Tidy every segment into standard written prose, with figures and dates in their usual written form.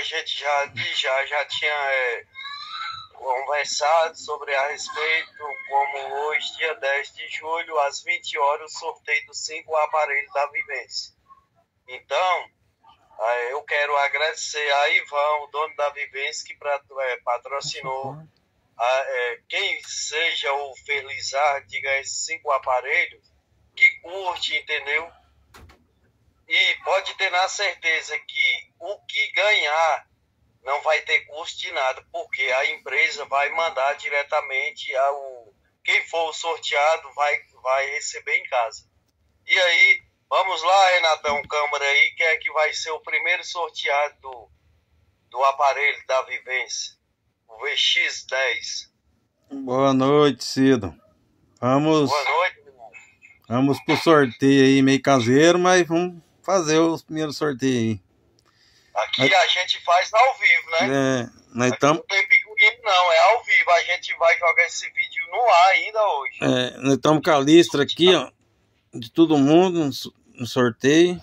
gente já tinha conversado sobre a respeito, como hoje, dia 10 de julho, às 20 horas, o sorteio dos 5 aparelhos da Vivência. Então, eu quero agradecer a Ivan, o dono da Vivência, que patrocinou quem seja o felizardo de ganhar esses 5 aparelhos, que curte, entendeu? E pode ter na certeza que o que ganhar não vai ter custo de nada, porque a empresa vai mandar diretamente quem for sorteado vai receber em casa. E aí, vamos lá, Renatão, câmera aí, quem é que vai ser o primeiro sorteado do aparelho da Vivência, o VX10. Boa noite, Cido. Boa noite, irmão. Vamos pro sorteio aí, meio caseiro, mas vamos fazer os primeiros sorteios aí. Aqui a gente faz ao vivo, né? Nós estamos... Não tem figurino não, é ao vivo. A gente vai jogar esse vídeo no ar ainda hoje. Nós estamos com a lista aqui, ó, de todo mundo no sorteio.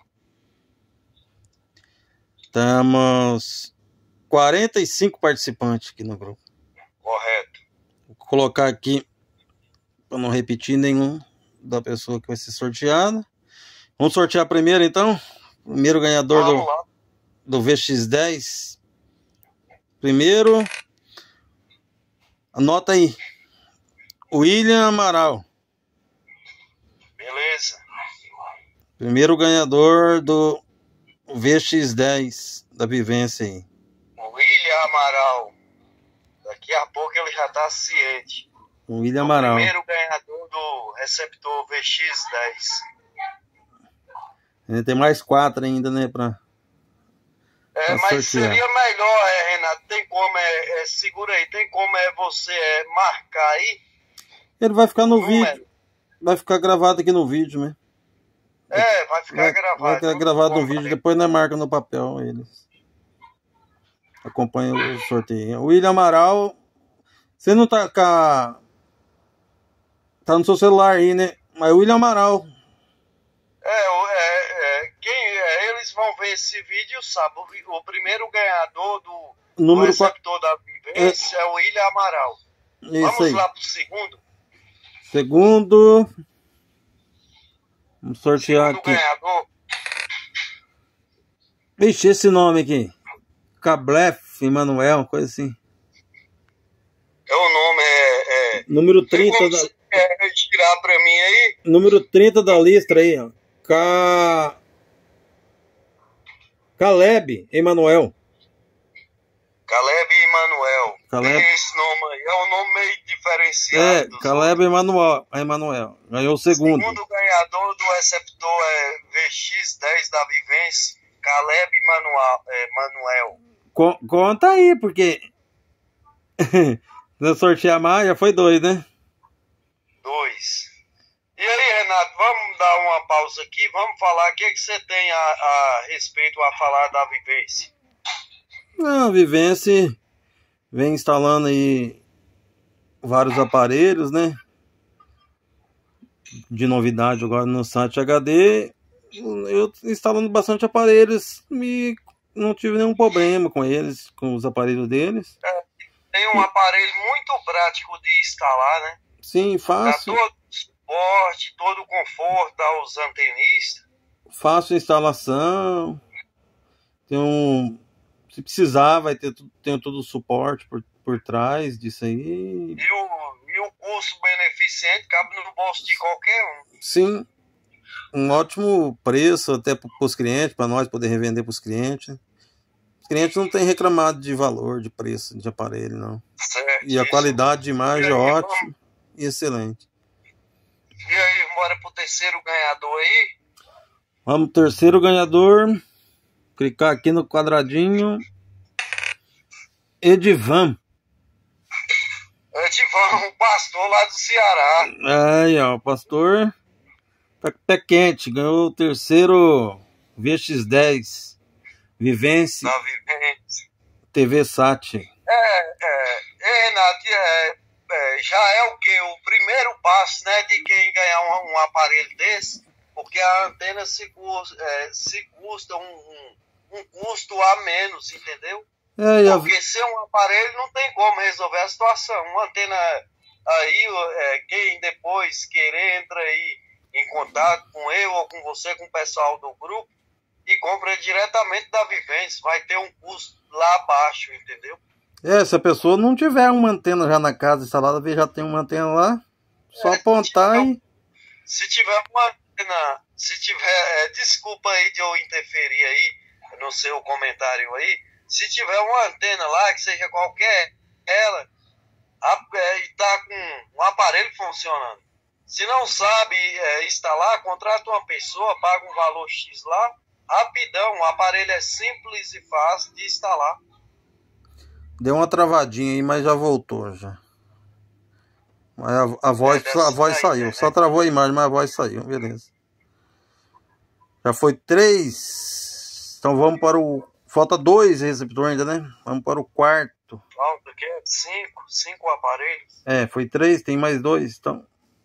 Estamos 45 participantes aqui no grupo. Correto. Vou colocar aqui para não repetir nenhum da pessoa que vai ser sorteada. Vamos sortear primeiro, então. Primeiro ganhador do VX10. Primeiro, anota aí, William Amaral. Beleza. Primeiro ganhador do VX10 da Vivência aí. William Amaral. Daqui a pouco ele já está ciente. William Amaral. Primeiro ganhador do receptor VX10. Tem mais 4 ainda, né, pra mas sortear. Seria melhor, Renato, tem como, segura aí, tem como você marcar aí? Ele vai ficar no vídeo, vai ficar gravado aqui no vídeo, né? Vai ficar gravado. Vai ficar gravado no vídeo, depois nós marca no papel eles. Acompanha o sorteio. William Amaral, você não tá com a... Tá no seu celular aí, né? Mas William Amaral. Eles vão ver esse vídeo, sabe? O primeiro ganhador do receptor da Vivência é o William Amaral. Isso. Vamos aí. lá pro segundo. Segundo. Vamos sortear Segundo aqui. Ganhador. Vixe, esse nome aqui. Cablef Emanuel, uma coisa assim. O nome número 30 da... Quer tirar pra mim aí? Número 30 da lista aí, ó. Caleb Emanuel. Caleb Emanuel. Caleb. Esse nome aí é um nome meio diferenciado. Caleb Emanuel. Ganhou o segundo. Segundo ganhador do receptor VX10 da Vivência, Caleb Emanuel. Conta aí, porque se eu sortear mais, já foi 2, né? 2. E aí, Renato, vamos dar uma pausa aqui, vamos falar o que você tem a respeito a falar da Vivência. A Vivência vem instalando aí vários aparelhos, né? De novidade agora no site HD. Eu instalando bastante aparelhos e não tive nenhum problema com eles, com os aparelhos deles. Tem um aparelho muito prático de instalar, né? Sim, fácil. Dá todo o suporte, todo o conforto aos antenistas. Fácil instalação. Se precisar, tem todo o suporte por trás disso aí. E o custo beneficente cabe no bolso de qualquer um. Sim. Um ótimo preço até para os clientes, para nós poder revender para os clientes. Os clientes não têm reclamado de valor, de preço de aparelho, não. Certo, e a qualidade de imagem é ótima e excelente. E aí, bora pro terceiro ganhador aí? Vamos, terceiro ganhador. Clicar aqui no quadradinho. Edivan. Edivan, o pastor lá do Ceará. Aí, ó, o pastor tá com pé quente. Ganhou o terceiro VX10. Vivência. Da Vivência. TV Sat. Renato, já é o quê? O primeiro passo, né, de quem ganhar um aparelho desse, porque a antena se custa um custo a menos, entendeu? Porque sem um aparelho não tem como resolver a situação. Uma antena aí, quem depois querer entra aí em contato com eu ou com você, com o pessoal do grupo, e compra diretamente da Vivence, vai ter um custo lá abaixo, entendeu? Se a pessoa não tiver uma antena já na casa instalada, já tem uma antena lá, só apontar Se tiver uma antena, desculpa aí de eu interferir aí no seu comentário aí, se tiver uma antena lá, que seja qualquer ela, e tá com um aparelho funcionando. Se não sabe instalar, contrata uma pessoa, paga um valor X lá, rapidão, o aparelho é simples e fácil de instalar. Deu uma travadinha aí, mas já voltou já. Mas a voz saiu, só travou a imagem, mas a voz saiu, beleza. Já foi 3. Então vamos para o... Falta 2 receptores ainda, né? Vamos para o quarto. Falta que é 5 aparelhos. Foi 3, tem mais 2, então.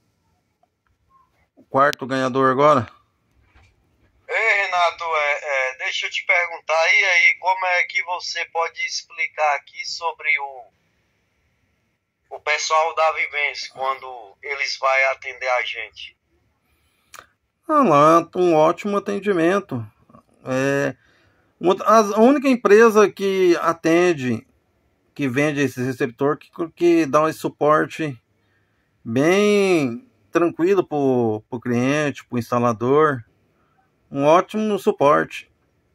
O quarto ganhador agora. Ei, Renato, deixa eu te perguntar, e aí, como é que você pode explicar aqui sobre o pessoal da Vivence, quando eles vão atender a gente? Lá, um ótimo atendimento. A única empresa que atende, que vende esse receptor, que dá esse suporte bem tranquilo para o cliente, para o instalador. Um ótimo suporte.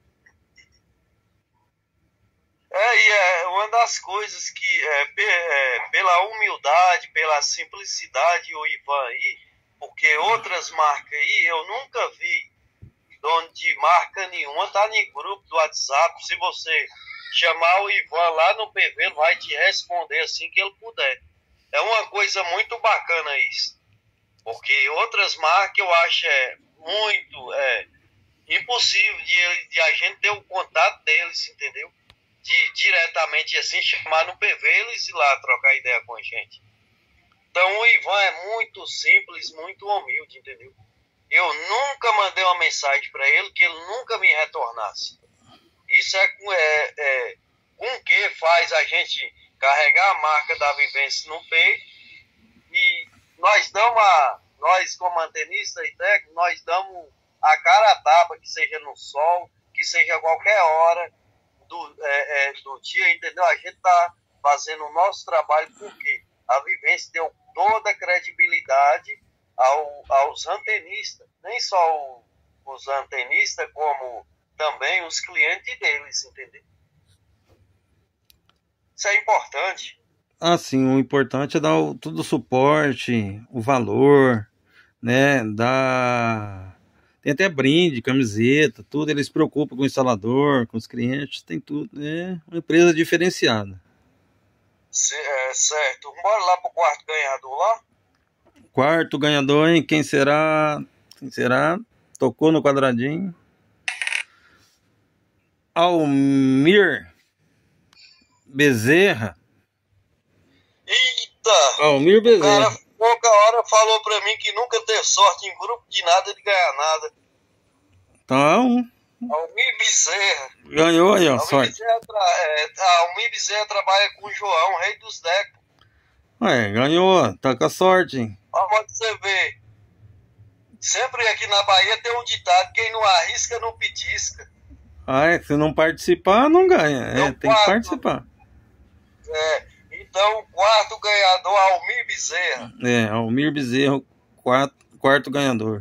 Uma das coisas que, pela humildade, pela simplicidade, o Ivan aí, porque outras marcas aí, eu nunca vi dono de marca nenhuma, tá em grupo do WhatsApp. Se você chamar o Ivan lá no PV, ele vai te responder assim que ele puder. É uma coisa muito bacana isso. Porque outras marcas eu acho muito impossível de a gente ter o contato deles, entendeu? De diretamente assim chamar no PV eles ir lá trocar ideia com a gente. Então o Ivan é muito simples, muito humilde, entendeu? Eu nunca mandei uma mensagem para ele que ele nunca me retornasse. Isso com que faz a gente carregar a marca da Vivence no peito, e nós como antenista e técnico, nós damos a cara a tapa, que seja no sol, que seja qualquer hora do dia, entendeu? A gente tá fazendo o nosso trabalho porque a Vivence deu toda a credibilidade aos antenistas, nem só os antenistas, como também os clientes deles, entendeu? Isso é importante. Sim, o importante é dar todo o suporte, o valor, né? Tem até brinde, camiseta, tudo. Eles se preocupam com o instalador, com os clientes, tem tudo. É uma empresa diferenciada. Certo. Bora lá pro quarto ganhador lá? Quarto ganhador, hein? Quem será? Tocou no quadradinho. Almir Bezerra. Eita! Almir Bezerra. O cara pouca hora falou pra mim que nunca teve sorte em grupo de nada de ganhar nada. Então... Almir Bezerra. Ganhou aí, ó, sorte. Almir Bezerra trabalha com o João, rei dos decos. Ganhou, tá com a sorte, hein? Olha você ver. Sempre aqui na Bahia tem um ditado: quem não arrisca, não petisca. Se não participar, não ganha. Então, tem que participar. Então, o quarto ganhador, Almir Bezerra. Almir Bezerra, quarto ganhador.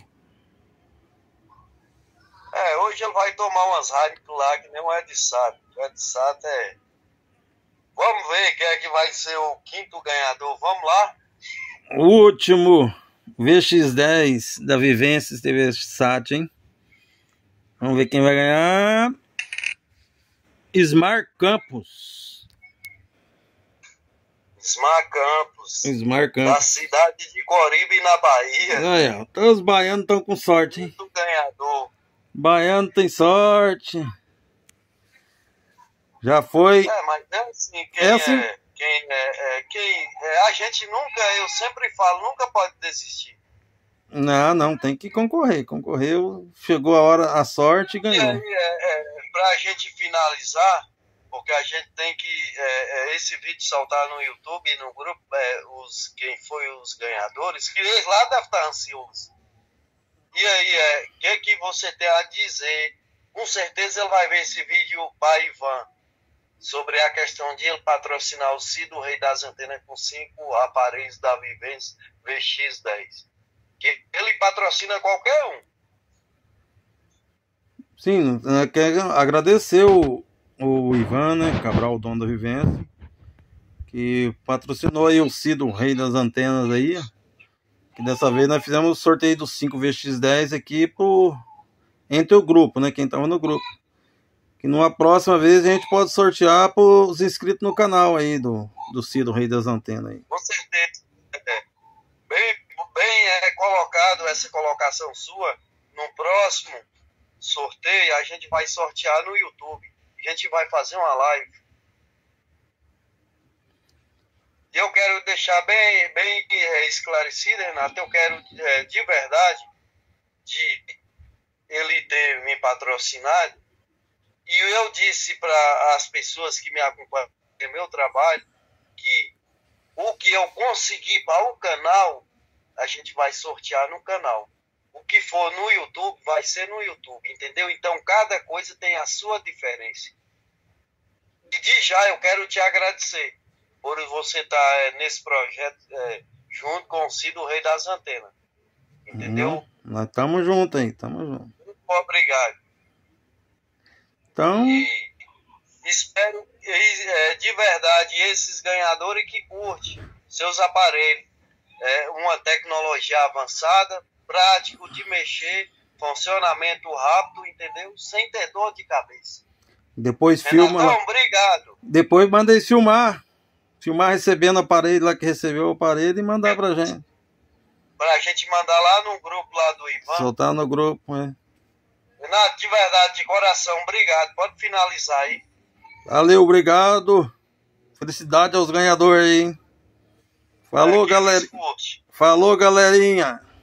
Hoje ele vai tomar umas Heineken lá, que nem o Ed Sato. O Ed Sato Vamos ver quem é que vai ser o quinto ganhador. Vamos lá? O último, VX10 da Vivence TV Sat, hein? Vamos ver quem vai ganhar. Ismar Campos. Ismar Campos. Da cidade de Coribe, na Bahia. Os baianos estão com sorte, hein? Quinto ganhador. Baiano tem sorte. Já foi. Mas é assim, a gente nunca, eu sempre falo, nunca pode desistir. Não, tem que concorrer. Concorreu, chegou a hora, a sorte e ganhou. Pra pra gente finalizar, porque a gente tem que esse vídeo soltar no YouTube e no grupo, quem foi os ganhadores, que eles lá devem estar ansiosos. E aí, o que você tem a dizer? Com certeza ele vai ver esse vídeo, o pai Ivan, sobre a questão de ele patrocinar o Cido, o Rei das Antenas, com 5 aparelhos da Vivence VX10. Que ele patrocina qualquer um. Sim, quero agradecer o Ivan, né, Cabral, o dono da Vivência, que patrocinou aí o Cido, o Rei das Antenas aí, que dessa vez nós fizemos o sorteio dos 5 VX10 aqui entre o grupo, né, quem estava no grupo. Que numa próxima vez a gente pode sortear para os inscritos no canal aí do Cido, o Rei das Antenas aí. Com certeza. Bem colocado essa colocação sua. No próximo sorteio a gente vai sortear no YouTube. A gente vai fazer uma live. E eu quero deixar bem esclarecido, Renato. Eu quero de verdade de ele ter me patrocinado. E eu disse para as pessoas que me acompanham no meu trabalho que o que eu conseguir para o canal, a gente vai sortear no canal. O que for no YouTube, vai ser no YouTube, entendeu? Então, cada coisa tem a sua diferença. E de já eu quero te agradecer por você estar nesse projeto junto com o Cido, o Rei das Antenas. Entendeu? Nós estamos juntos aí, estamos juntos. Muito obrigado. Então... E espero de verdade esses ganhadores que curtem seus aparelhos. Uma tecnologia avançada, prático de mexer, funcionamento rápido, entendeu? Sem ter dor de cabeça. Depois filma. Renatão, obrigado. Depois manda eles filmar. Filmar recebendo o aparelho lá que recebeu o aparelho e mandar pra gente. Pra gente mandar lá no grupo lá do Ivan. Soltar no grupo, né? Renato, de verdade, de coração, obrigado. Pode finalizar aí. Valeu, obrigado. Felicidade aos ganhadores aí. Falou, galera. Falou, galerinha.